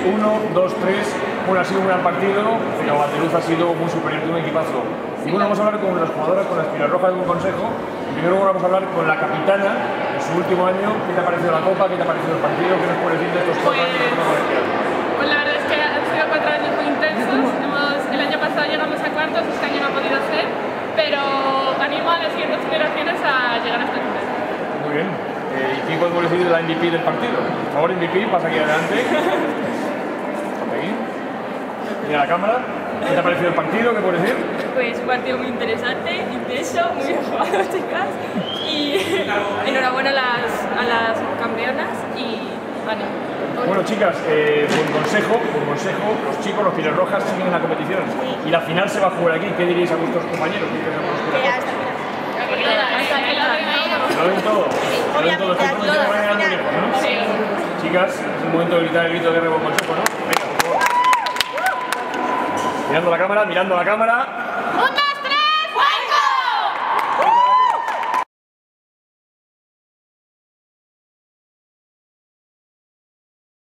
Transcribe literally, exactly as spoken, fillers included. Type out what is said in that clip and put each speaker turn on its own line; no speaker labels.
uno, dos, tres. Bueno, ha sido un gran partido, pero Bandeluz ha sido muy superior, de un equipazo. Y bueno, vamos a hablar con las jugadoras, con las Rojas de un consejo. Primero vamos a hablar con la capitana en su último año. ¿Qué te ha parecido la Copa? ¿Qué te ha parecido el partido? ¿Qué nos puedes decir de estos cuatro
pues,
años de Copa Valenciana?
Pues la verdad es que han sido cuatro años muy intensos. Hemos, el año pasado llegamos a cuartos, este año no ha podido ser, pero animo a las siguientes generaciones a llegar hasta el final.
Muy bien. Eh, ¿Y quién podemos decir de la M V P del partido? Por favor, M V P, pasa aquí adelante. Aquí. Mira la cámara. ¿Qué te ha parecido el partido? ¿Qué puedes decir?
Pues un partido muy interesante, intenso, muy bien jugado, chicas. Y enhorabuena a las, a las campeonas y ánimo.
Bueno, chicas, eh, por consejo, por consejo, los chicos, los Pieles Rojas siguen en la competición. Y la final se va a jugar aquí. ¿Qué diréis a vuestros compañeros? ¿Qué diréis a vuestros compañeros? Lo ven todo. Lo ven todo. Estoy prometiendo que vayan muy lejos, ¿no?
Sí.
Chicas, es el momento de gritar el grito de guerra por consejo, ¿no? Venga, por favor. Mirando la cámara, mirando la cámara.